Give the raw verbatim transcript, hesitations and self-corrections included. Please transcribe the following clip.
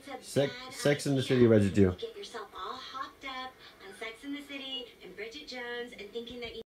It's a Sex, bad Sex in the idea City residue. to get yourself all hopped up on Sex in the City and Bridget Jones and thinking that you